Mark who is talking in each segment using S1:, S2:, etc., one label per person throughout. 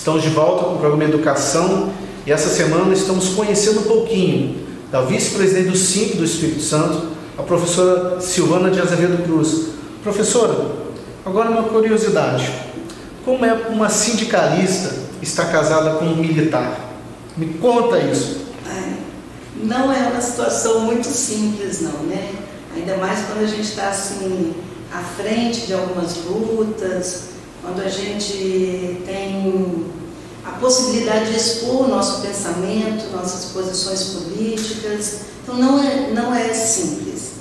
S1: Estamos de volta com o programa Educação e essa semana estamos conhecendo um pouquinho da vice-presidente do SINC do Espírito Santo, a professora Silvana de Azevedo Cruz. Professora, agora uma curiosidade. Como é uma sindicalista estar casada com um militar? Me conta isso.
S2: Não é uma situação muito simples, não, né? Ainda mais quando a gente está assim, à frente de algumas lutas, quando a gente tem a possibilidade de expor o nosso pensamento, nossas posições políticas. Então não é simples,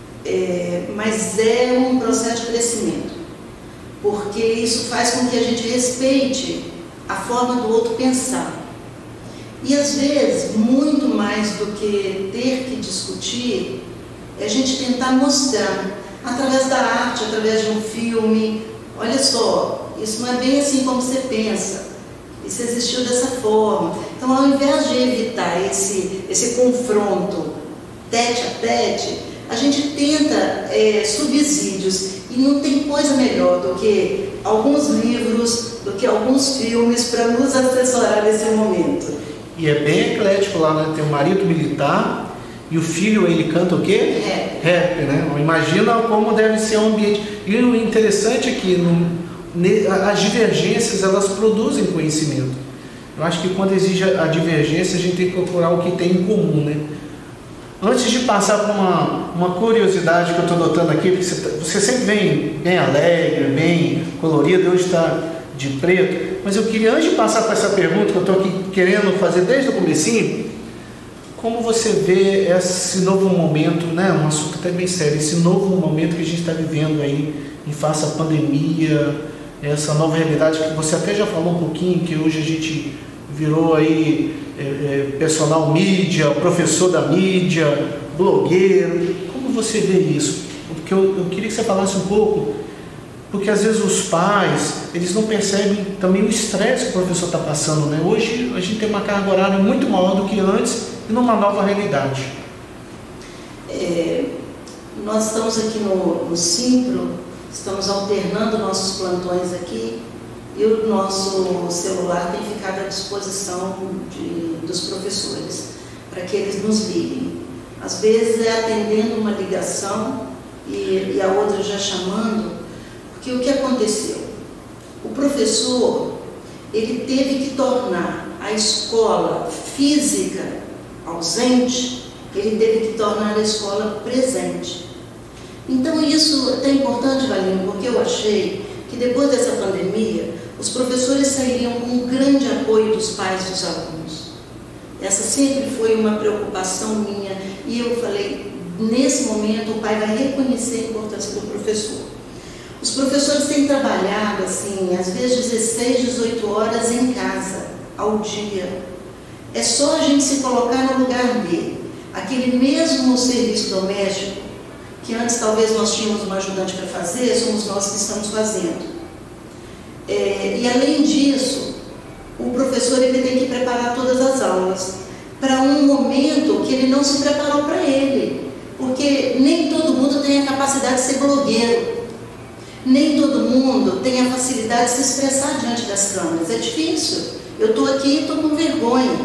S2: mas é um processo de crescimento, porque isso faz com que a gente respeite a forma do outro pensar. E às vezes, muito mais do que ter que discutir, é a gente tentar mostrar, através da arte, através de um filme, olha só, isso não é bem assim como você pensa, isso existiu dessa forma. Então, ao invés de evitar esse confronto tete a tete, a gente tenta subsídios, e não tem coisa melhor do que alguns livros, do que alguns filmes para nos assessorar nesse momento.
S1: E é bem eclético lá, né? Tem o marido militar e o filho, ele canta o quê? Rap, né? Imagina como deve ser o ambiente. E o interessante é que as divergências, elas produzem conhecimento. Eu acho que quando exige a divergência, a gente tem que procurar o que tem em comum, né? Antes de passar por uma curiosidade que eu estou notando aqui, porque você sempre vem bem alegre, bem colorido, hoje está de preto, mas eu queria, antes de passar para essa pergunta que eu estou aqui querendo fazer desde o comecinho, como você vê esse novo momento, né, um assunto até bem sério, esse novo momento que a gente está vivendo aí, em face à pandemia, essa nova realidade que você até já falou um pouquinho, que hoje a gente virou aí personal mídia, professor da mídia, blogueiro. Como você vê isso? Porque eu queria que você falasse um pouco, porque às vezes os pais, eles não percebem também o estresse que o professor está passando, né? Hoje a gente tem uma carga horária muito maior do que antes e numa nova realidade.
S2: Nós estamos aqui no Simpro, estamos alternando nossos plantões aqui e o nosso celular tem ficado à disposição dos professores para que eles nos liguem. Às vezes é atendendo uma ligação e a outra já chamando. Que o que aconteceu? O professor, ele teve que tornar a escola física ausente, ele teve que tornar a escola presente. Então isso é importante, Valinho, porque eu achei que depois dessa pandemia, os professores sairiam com um grande apoio dos pais e dos alunos. Essa sempre foi uma preocupação minha, e eu falei, nesse momento o pai vai reconhecer a importância do professor. Os professores têm trabalhado, assim, às vezes 16, 18 horas em casa, ao dia. É só a gente se colocar no lugar dele. Aquele mesmo serviço doméstico, que antes talvez nós tínhamos uma ajudante para fazer, somos nós que estamos fazendo. E além disso, o professor ele tem que preparar todas as aulas para um momento que ele não se preparou para ele. Porque nem todo mundo tem a capacidade de ser blogueiro. Nem todo mundo tem a facilidade de se expressar diante das câmeras. É difícil. Eu estou aqui e estou com vergonha.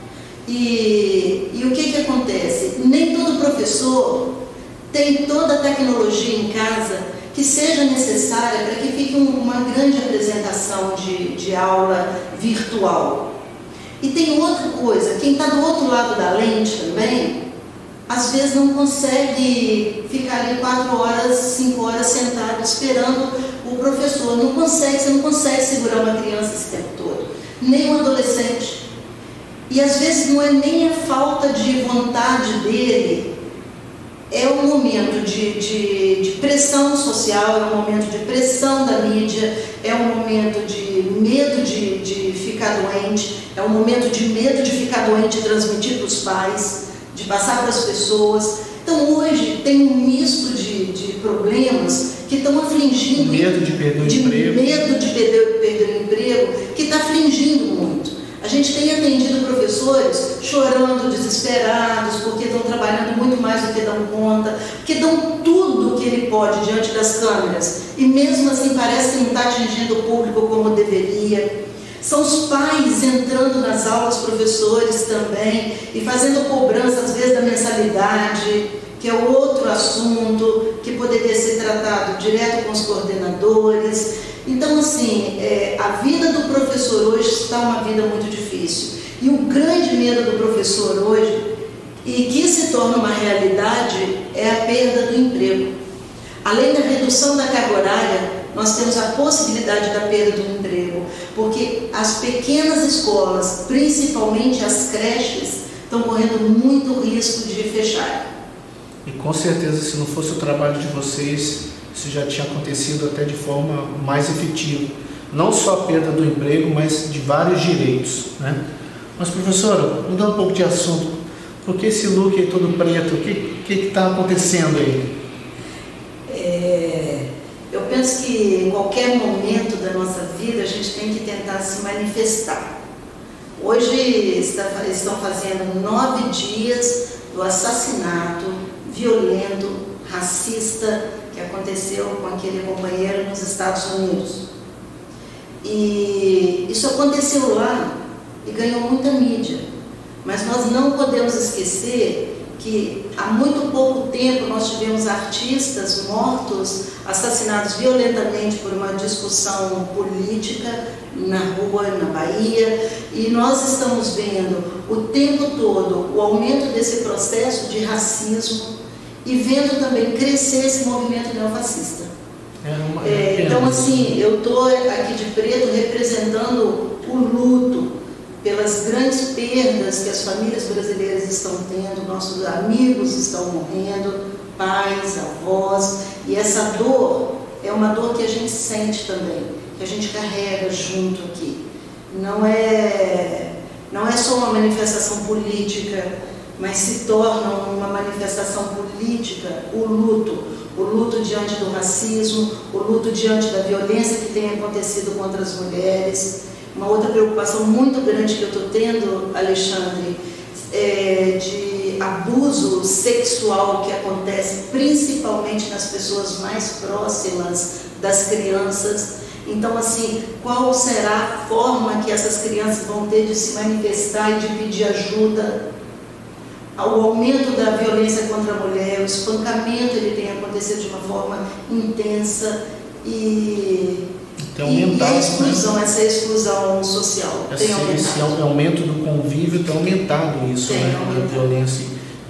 S2: E o que acontece? Nem todo professor tem toda a tecnologia em casa que seja necessária para que fique uma grande apresentação de aula virtual. E tem outra coisa, quem está do outro lado da lente também, às vezes não consegue ficar ali 4 horas, 5 horas sentado esperando o professor. Não consegue, você não consegue segurar uma criança esse tempo todo, nem um adolescente. E às vezes não é nem a falta de vontade dele, é um momento de pressão social, é um momento de pressão da mídia, é um momento de medo de ficar doente, é um momento de medo de ficar doente e transmitir para os pais, de passar para as pessoas. Então hoje tem um misto de problemas que estão afligindo.
S1: Medo de perder o emprego.
S2: Medo de perder o emprego, que está afligindo muito. A gente tem atendido professores chorando, desesperados, porque estão trabalhando muito mais do que dão conta, porque dão tudo o que ele pode diante das câmeras, e mesmo assim parece que não está atingindo o público como deveria. São os pais entrando nas aulas, professores também, e fazendo cobrança, às vezes, da mensalidade, que é outro assunto que poderia ser tratado direto com os coordenadores. Então, assim, a vida do professor hoje está uma vida muito difícil. E o grande medo do professor hoje, e que se torna uma realidade, é a perda do emprego. Além da redução da carga horária, nós temos a possibilidade da perda do emprego, porque as pequenas escolas, principalmente as creches, estão correndo muito risco de fechar.
S1: E com certeza, se não fosse o trabalho de vocês, isso já tinha acontecido até de forma mais efetiva. Não só a perda do emprego, mas de vários direitos, né? Mas, professora, mudando um pouco de assunto, por que esse look aí todo preto? O que está acontecendo aí?
S2: Eu penso que em qualquer momento da nossa vida a gente tem que tentar se manifestar. Hoje estão fazendo 9 dias do assassinato violento, racista, que aconteceu com aquele companheiro nos Estados Unidos. E isso aconteceu lá e ganhou muita mídia. Mas nós não podemos esquecer que há muito pouco tempo nós tivemos artistas mortos, assassinados violentamente por uma discussão política na rua, na Bahia, e nós estamos vendo o tempo todo o aumento desse processo de racismo e vendo também crescer esse movimento neofascista. Então, assim, eu estou aqui de preto representando o luto pelas grandes perdas que as famílias brasileiras estão tendo, nossos amigos estão morrendo, pais, avós, e essa dor é uma dor que a gente sente também, que a gente carrega junto aqui. Não é só uma manifestação política, mas se torna uma manifestação política o luto diante do racismo, o luto diante da violência que tem acontecido contra as mulheres. Uma outra preocupação muito grande que eu estou tendo, Alexandre, é de abuso sexual que acontece principalmente nas pessoas mais próximas das crianças. Então, assim, qual será a forma que essas crianças vão ter de se manifestar e de pedir ajuda? O aumento da violência contra a mulher, o espancamento, ele tem acontecido de uma forma intensa e a exclusão, né? Essa exclusão social tem aumentado.
S1: Esse aumento do convívio tem aumentado isso, né? A violência.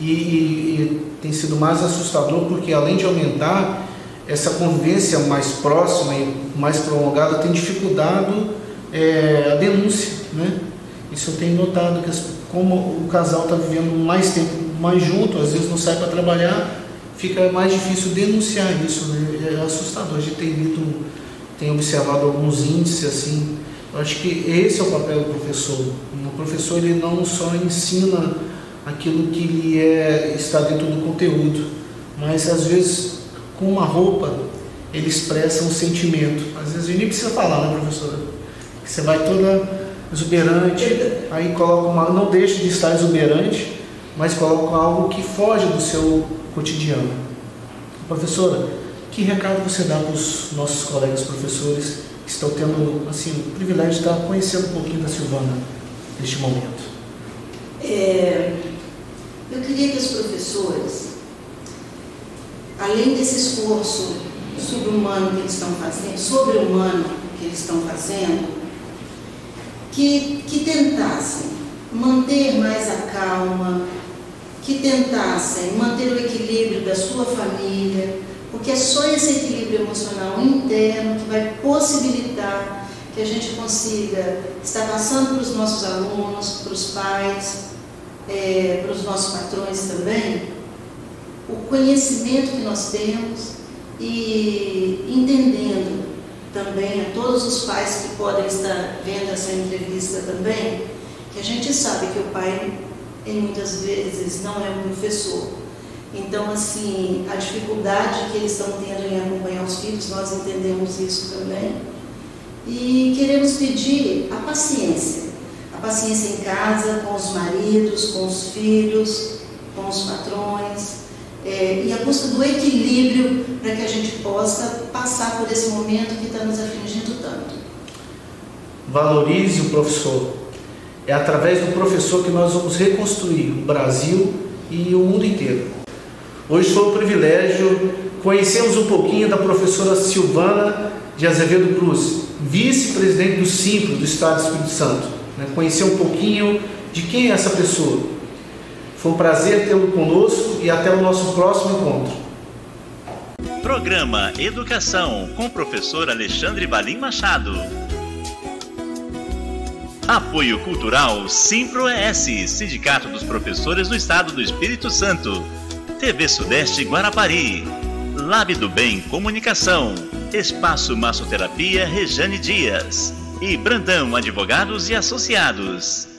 S1: E tem sido mais assustador porque, além de aumentar, essa convivência mais próxima e mais prolongada tem dificultado a denúncia, né? Isso eu tenho notado, que como o casal está vivendo mais tempo mais junto, às vezes não sai para trabalhar, fica mais difícil denunciar isso, né? É assustador. A gente tem observado alguns índices assim. Eu acho que esse é o papel do professor. O professor, ele não só ensina aquilo que lhe está dentro do conteúdo, mas às vezes com uma roupa ele expressa um sentimento. Às vezes a gente nem precisa falar, né, professora? Você vai toda exuberante, aí coloca não deixa de estar exuberante, mas coloca algo que foge do seu cotidiano. Professora, que recado você dá para os nossos colegas professores que estão tendo assim, o privilégio de estar conhecendo um pouquinho da Silvana neste momento?
S2: Eu queria que os professores, além desse esforço sobre-humano que eles estão fazendo, que tentassem manter mais a calma, que tentassem manter o equilíbrio da sua família, porque é só esse equilíbrio emocional interno que vai possibilitar que a gente consiga estar passando para os nossos alunos, para os pais, para os nossos patrões também, o conhecimento que nós temos e entendendo também a todos os pais que podem estar vendo essa entrevista também, que a gente sabe que o pai, muitas vezes, não é um professor. Então, assim, a dificuldade que eles estão tendo em acompanhar os filhos, nós entendemos isso também. E queremos pedir a paciência em casa, com os maridos, com os filhos, com os patrões, e a busca do equilíbrio para que a gente possa passar por esse momento que está nos afligindo tanto.
S1: valorize o professor. É através do professor que nós vamos reconstruir o Brasil e o mundo inteiro. Hoje foi um privilégio conhecermos um pouquinho da professora Silvana de Azevedo Cruz, vice-presidente do Simpro do Estado do Espírito Santo. Conhecer um pouquinho de quem é essa pessoa. Foi um prazer tê-lo conosco e até o nosso próximo encontro.
S3: Programa Educação com o professor Alexandre Valim Machado. Apoio Cultural Simpro-ES, Sindicato dos Professores do Estado do Espírito Santo. TV Sudeste Guarapari. Lab do Bem Comunicação. Espaço Massoterapia Rejane Dias. E Brandão Advogados e Associados.